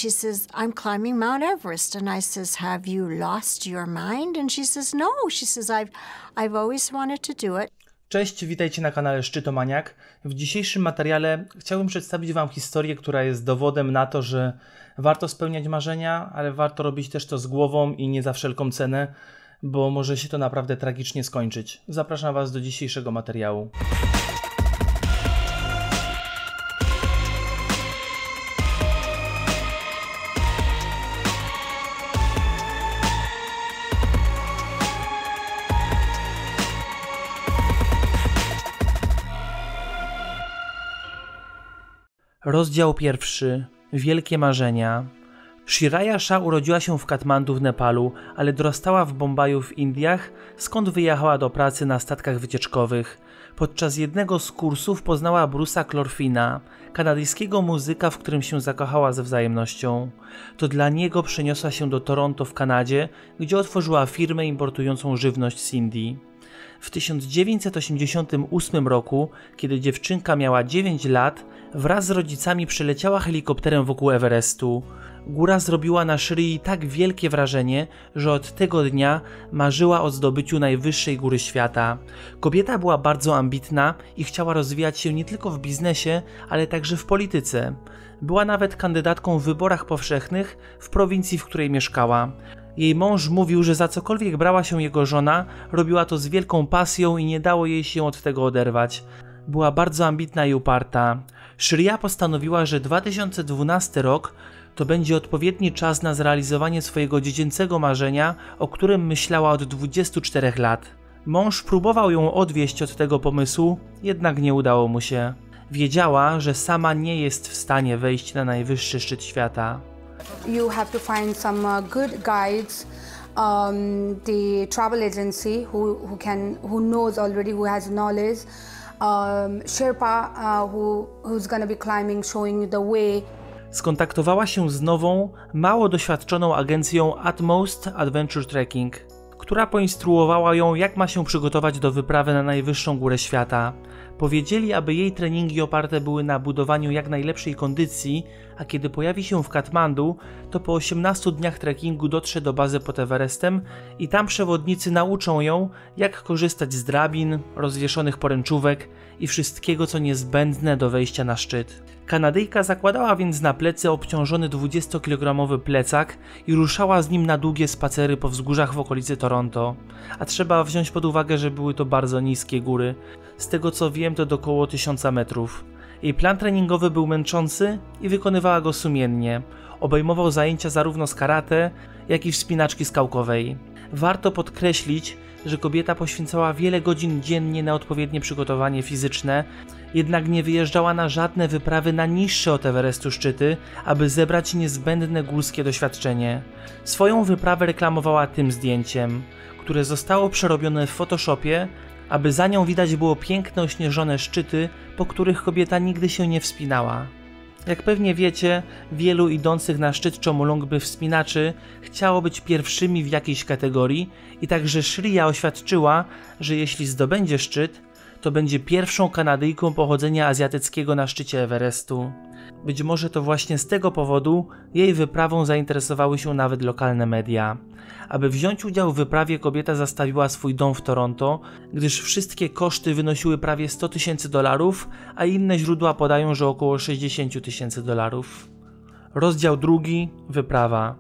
she says, I'm climbing Mount Everest. And I says, have you lost your mind? And she says, no. She says, I've always wanted to do it. Cześć, witajcie na kanale Szczytomaniak. W dzisiejszym materiale chciałbym przedstawić Wam historię, która jest dowodem na to, że warto spełniać marzenia, ale warto robić też to z głową i nie za wszelką cenę, bo może się to naprawdę tragicznie skończyć. Zapraszam Was do dzisiejszego materiału. Rozdział pierwszy. Wielkie marzenia. Shiraya Shah urodziła się w Katmandu w Nepalu, ale dorastała w Bombaju w Indiach, skąd wyjechała do pracy na statkach wycieczkowych. Podczas jednego z kursów poznała Bruce'a Clorfina, kanadyjskiego muzyka, w którym się zakochała ze wzajemnością. To dla niego przeniosła się do Toronto w Kanadzie, gdzie otworzyła firmę importującą żywność z Indii. W 1988 roku, kiedy dziewczynka miała 9 lat, wraz z rodzicami przeleciała helikopterem wokół Everestu. Góra zrobiła na Shrii tak wielkie wrażenie, że od tego dnia marzyła o zdobyciu najwyższej góry świata. Kobieta była bardzo ambitna i chciała rozwijać się nie tylko w biznesie, ale także w polityce. Była nawet kandydatką w wyborach powszechnych w prowincji, w której mieszkała. Jej mąż mówił, że za cokolwiek brała się jego żona, robiła to z wielką pasją i nie dało jej się od tego oderwać. Była bardzo ambitna i uparta. Shriya postanowiła, że 2012 rok to będzie odpowiedni czas na zrealizowanie swojego dziecięcego marzenia, o którym myślała od 24 lat. Mąż próbował ją odwieść od tego pomysłu, jednak nie udało mu się. Wiedziała, że sama nie jest w stanie wejść na najwyższy szczyt świata. You have to find some good guides, the travel agency who knows already, who has knowledge, Sherpa who's going to be climbing, showing you the way. Skontaktowała się z nową, mało doświadczoną agencją Utmost Adventure Trekking, która poinstruowała ją, jak ma się przygotować do wyprawy na najwyższą górę świata. Powiedzieli, aby jej treningi oparte były na budowaniu jak najlepszej kondycji, a kiedy pojawi się w Katmandu, to po 18 dniach trekkingu dotrze do bazy pod Everestem i tam przewodnicy nauczą ją, jak korzystać z drabin, rozwieszonych poręczówek i wszystkiego, co niezbędne do wejścia na szczyt. Kanadyjka zakładała więc na plecy obciążony 20-kilogramowy plecak i ruszała z nim na długie spacery po wzgórzach w okolicy Toronto. A trzeba wziąć pod uwagę, że były to bardzo niskie góry. Z tego co wiem, to do około 1000 metrów. Jej plan treningowy był męczący i wykonywała go sumiennie. Obejmował zajęcia zarówno z karate, jak i wspinaczki skałkowej. Warto podkreślić, że kobieta poświęcała wiele godzin dziennie na odpowiednie przygotowanie fizyczne, jednak nie wyjeżdżała na żadne wyprawy na niższe od Everestu szczyty, aby zebrać niezbędne górskie doświadczenie. Swoją wyprawę reklamowała tym zdjęciem, które zostało przerobione w Photoshopie, aby za nią widać było piękne ośnieżone szczyty, po których kobieta nigdy się nie wspinała. Jak pewnie wiecie, wielu idących na szczyt Chomolungmy wspinaczy chciało być pierwszymi w jakiejś kategorii i także Shriya oświadczyła, że jeśli zdobędzie szczyt, to będzie pierwszą Kanadyjką pochodzenia azjatyckiego na szczycie Everestu. Być może to właśnie z tego powodu jej wyprawą zainteresowały się nawet lokalne media. Aby wziąć udział w wyprawie, kobieta zastawiła swój dom w Toronto, gdyż wszystkie koszty wynosiły prawie $100,000, a inne źródła podają, że około $60,000. Rozdział drugi. Wyprawa.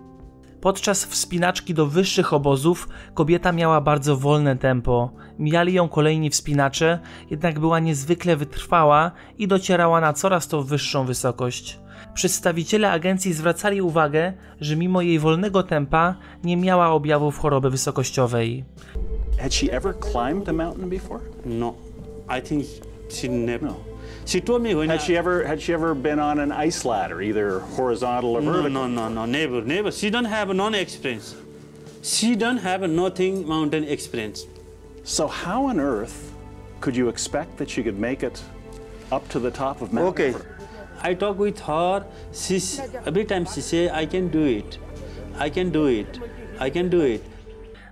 Podczas wspinaczki do wyższych obozów kobieta miała bardzo wolne tempo. Mijali ją kolejni wspinacze, jednak była niezwykle wytrwała i docierała na coraz to wyższą wysokość. Przedstawiciele agencji zwracali uwagę, że mimo jej wolnego tempa nie miała objawów choroby wysokościowej. Had she ever climbed a mountain before? No, I think she never. No. She told me when had she ever been on an ice ladder, either horizontal or vertical? No, never. She don't have no experience. She don't have nothing mountain experience. So how on earth could you expect that she could make it up to the top of Mount Everest? I talk with her. Every time she say, I can do it. I can do it. I can do it.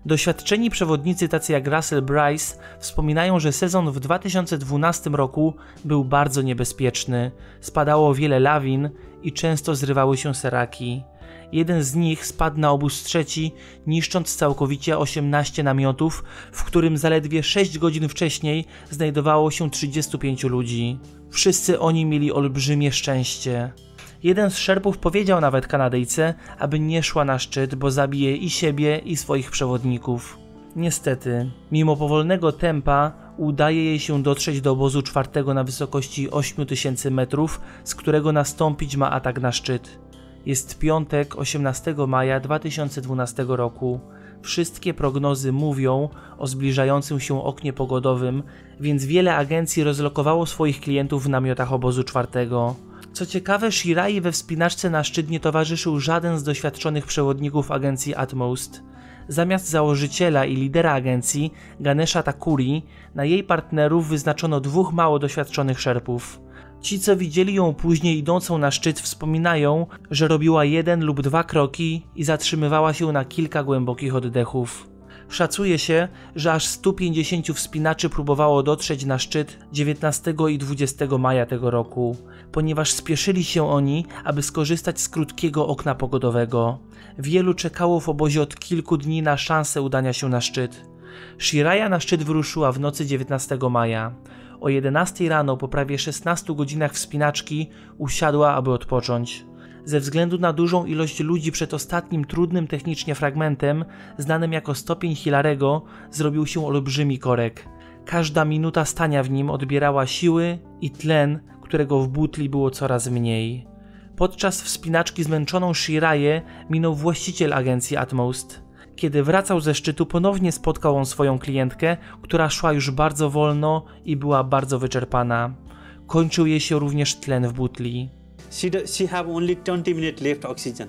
Doświadczeni przewodnicy tacy jak Russell Bryce wspominają, że sezon w 2012 roku był bardzo niebezpieczny. Spadało wiele lawin i często zrywały się seraki. Jeden z nich spadł na obóz trzeci, niszcząc całkowicie 18 namiotów, w którym zaledwie 6 godzin wcześniej znajdowało się 35 ludzi. Wszyscy oni mieli olbrzymie szczęście. Jeden z szerpów powiedział nawet Kanadyjce, aby nie szła na szczyt, bo zabije i siebie, i swoich przewodników. Niestety, mimo powolnego tempa, udaje jej się dotrzeć do obozu czwartego na wysokości 8000 metrów, z którego nastąpić ma atak na szczyt. Jest piątek, 18 maja 2012 roku. Wszystkie prognozy mówią o zbliżającym się oknie pogodowym, więc wiele agencji rozlokowało swoich klientów w namiotach obozu czwartego. Co ciekawe, Shirai we wspinaczce na szczyt nie towarzyszył żaden z doświadczonych przewodników agencji Atmost. Zamiast założyciela i lidera agencji, Ganesha Thakuri, na jej partnerów wyznaczono 2 mało doświadczonych szerpów. Ci, co widzieli ją później idącą na szczyt, wspominają, że robiła 1 lub 2 kroki i zatrzymywała się na kilka głębokich oddechów. Szacuje się, że aż 150 wspinaczy próbowało dotrzeć na szczyt 19 i 20 maja tego roku, ponieważ spieszyli się oni, aby skorzystać z krótkiego okna pogodowego. Wielu czekało w obozie od kilku dni na szansę udania się na szczyt. Shiraya na szczyt wyruszyła w nocy 19 maja. O 11 rano, po prawie 16 godzinach wspinaczki, usiadła, aby odpocząć. Ze względu na dużą ilość ludzi przed ostatnim trudnym technicznie fragmentem, znanym jako stopień Hilarego, zrobił się olbrzymi korek. Każda minuta stania w nim odbierała siły i tlen, którego w butli było coraz mniej. Podczas wspinaczki zmęczoną Shiraję minął właściciel agencji Atmost. Kiedy wracał ze szczytu, ponownie spotkał on swoją klientkę, która szła już bardzo wolno i była bardzo wyczerpana. Kończył jej się również tlen w butli. She have only 20 minutes left oxygen.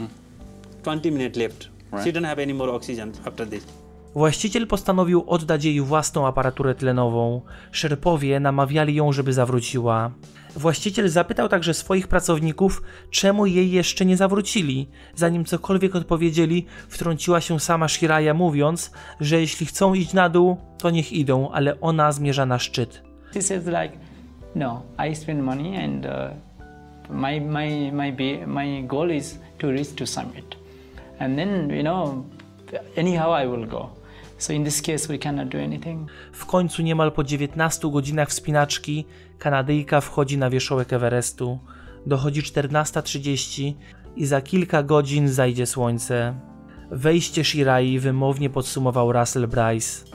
20 minutes left. She don't have any more oxygen after this. Właściciel postanowił oddać jej własną aparaturę tlenową. Szerpowie namawiali ją, żeby zawróciła. Właściciel zapytał także swoich pracowników, czemu jej jeszcze nie zawrócili. Zanim cokolwiek odpowiedzieli, wtrąciła się sama Shiraya, mówiąc, że jeśli chcą iść na dół, to niech idą, ale ona zmierza na szczyt. She says like, no, I spend money and my goal is to reach to summit. And then, anyhow I will go. So in this case we cannot do anything. W końcu niemal po 19 godzinach wspinaczki Kanadyjka wchodzi na wierzchołek Everestu. Dochodzi 14:30 i za kilka godzin zajdzie słońce. Wejście Shirai wymownie podsumował Russell Bryce.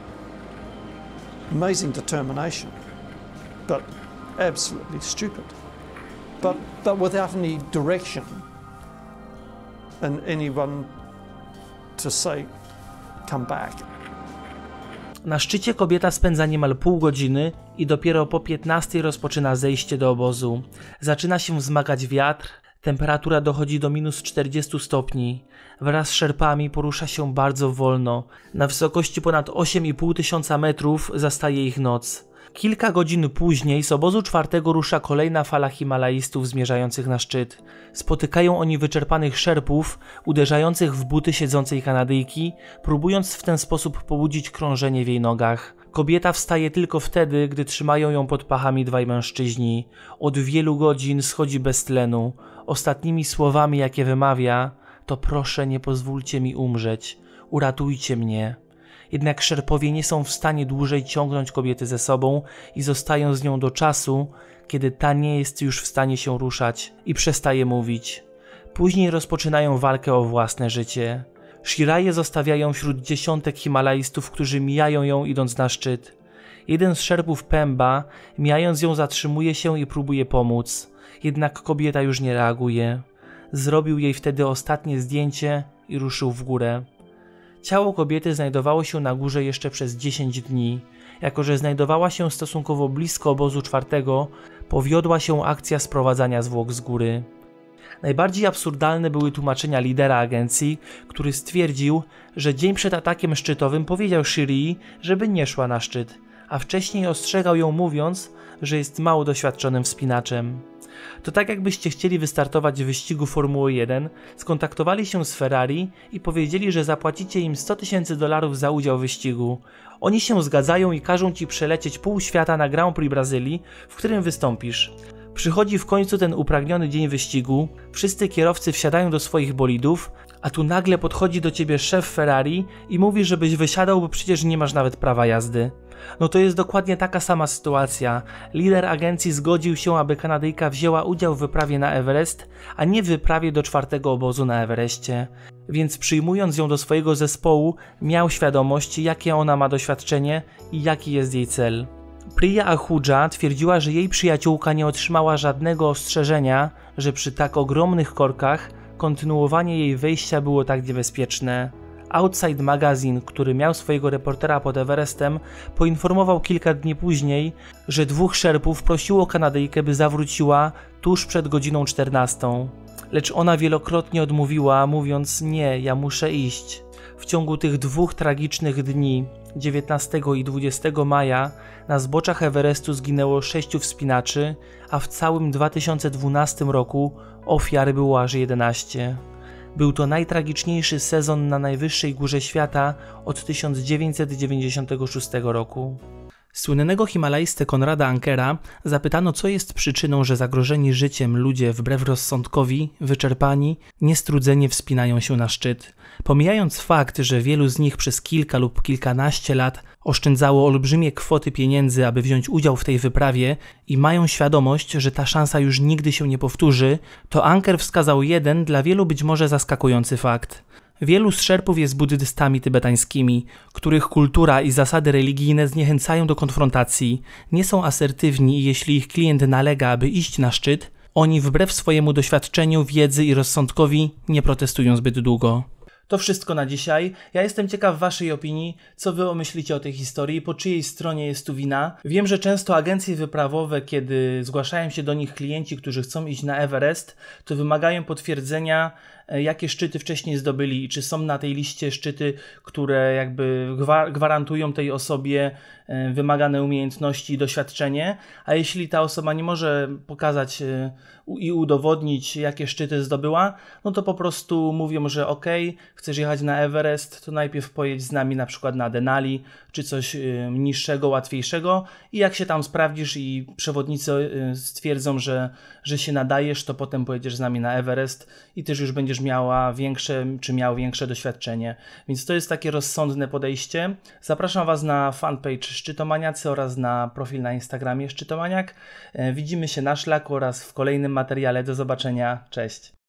Amazing determination, but absolutely stupid. But without any direction and anyone to say come back. Na szczycie kobieta spędza niemal pół godziny i dopiero po 15 rozpoczyna zejście do obozu. Zaczyna się wzmagać wiatr, temperatura dochodzi do -40 stopni. Wraz z szerpami porusza się bardzo wolno. Na wysokości ponad 8500 metrów zastaje ich noc. Kilka godzin później z obozu czwartego rusza kolejna fala himalaistów zmierzających na szczyt. Spotykają oni wyczerpanych szerpów, uderzających w buty siedzącej Kanadyjki, próbując w ten sposób pobudzić krążenie w jej nogach. Kobieta wstaje tylko wtedy, gdy trzymają ją pod pachami 2 mężczyźni. Od wielu godzin schodzi bez tlenu. Ostatnimi słowami, jakie wymawia, to proszę nie pozwólcie mi umrzeć, uratujcie mnie. Jednak szerpowie nie są w stanie dłużej ciągnąć kobiety ze sobą i zostają z nią do czasu, kiedy ta nie jest już w stanie się ruszać i przestaje mówić. Później rozpoczynają walkę o własne życie. Shiraję zostawiają wśród dziesiątek himalaistów, którzy mijają ją idąc na szczyt. Jeden z szerpów Pemba, mijając ją, zatrzymuje się i próbuje pomóc. Jednak kobieta już nie reaguje. Zrobił jej wtedy ostatnie zdjęcie i ruszył w górę. Ciało kobiety znajdowało się na górze jeszcze przez 10 dni. Jako że znajdowała się stosunkowo blisko obozu czwartego, powiodła się akcja sprowadzania zwłok z góry. Najbardziej absurdalne były tłumaczenia lidera agencji, który stwierdził, że dzień przed atakiem szczytowym powiedział Shirii, żeby nie szła na szczyt, a wcześniej ostrzegał ją mówiąc, że jest mało doświadczonym wspinaczem. To tak jakbyście chcieli wystartować w wyścigu Formuły 1, skontaktowali się z Ferrari i powiedzieli, że zapłacicie im $100 000 za udział w wyścigu. Oni się zgadzają i każą ci przelecieć pół świata na Grand Prix Brazylii, w którym wystąpisz. Przychodzi w końcu ten upragniony dzień wyścigu, wszyscy kierowcy wsiadają do swoich bolidów, a tu nagle podchodzi do ciebie szef Ferrari i mówi, żebyś wysiadał, bo przecież nie masz nawet prawa jazdy. No to jest dokładnie taka sama sytuacja. Lider agencji zgodził się, aby Kanadyjka wzięła udział w wyprawie na Everest, a nie w wyprawie do 4. obozu na Everestie. Więc przyjmując ją do swojego zespołu, miał świadomość, jakie ona ma doświadczenie i jaki jest jej cel. Priya Ahuja twierdziła, że jej przyjaciółka nie otrzymała żadnego ostrzeżenia, że przy tak ogromnych korkach kontynuowanie jej wejścia było tak niebezpieczne. Outside Magazine, który miał swojego reportera pod Everestem, poinformował kilka dni później, że 2 szerpów prosiło Kanadyjkę, by zawróciła tuż przed godziną 14. Lecz ona wielokrotnie odmówiła, mówiąc: nie, ja muszę iść. W ciągu tych 2 tragicznych dni, 19 i 20 maja, na zboczach Everestu zginęło 6 wspinaczy, a w całym 2012 roku ofiar było aż 11. Był to najtragiczniejszy sezon na najwyższej górze świata od 1996 roku. Słynnego himalajstę Konrada Ankera zapytano, co jest przyczyną, że zagrożeni życiem ludzie wbrew rozsądkowi, wyczerpani, niestrudzenie wspinają się na szczyt. Pomijając fakt, że wielu z nich przez kilka lub kilkanaście lat oszczędzało olbrzymie kwoty pieniędzy, aby wziąć udział w tej wyprawie i mają świadomość, że ta szansa już nigdy się nie powtórzy, to Anker wskazał jeden dla wielu być może zaskakujący fakt. Wielu z szerpów jest buddystami tybetańskimi, których kultura i zasady religijne zniechęcają do konfrontacji, nie są asertywni i jeśli ich klient nalega, aby iść na szczyt, oni wbrew swojemu doświadczeniu, wiedzy i rozsądkowi nie protestują zbyt długo. To wszystko na dzisiaj. Ja jestem ciekaw waszej opinii, co wy myślicie o tej historii, po czyjej stronie jest tu wina. Wiem, że często agencje wyprawowe, kiedy zgłaszają się do nich klienci, którzy chcą iść na Everest, to wymagają potwierdzenia, jakie szczyty wcześniej zdobyli i czy są na tej liście szczyty, które jakby gwarantują tej osobie wymagane umiejętności i doświadczenie, a jeśli ta osoba nie może pokazać i udowodnić, jakie szczyty zdobyła, no to po prostu mówią, że okej, chcesz jechać na Everest, to najpierw pojedź z nami na przykład na Denali, czy coś niższego, łatwiejszego i jak się tam sprawdzisz i przewodnicy stwierdzą, że się nadajesz, to potem pojedziesz z nami na Everest i też już będziesz miała większe, czy miał większe doświadczenie. Więc to jest takie rozsądne podejście. Zapraszam was na fanpage Szczytomaniacy oraz na profil na Instagramie Szczytomaniak. Widzimy się na szlaku oraz w kolejnym materiale. Do zobaczenia. Cześć.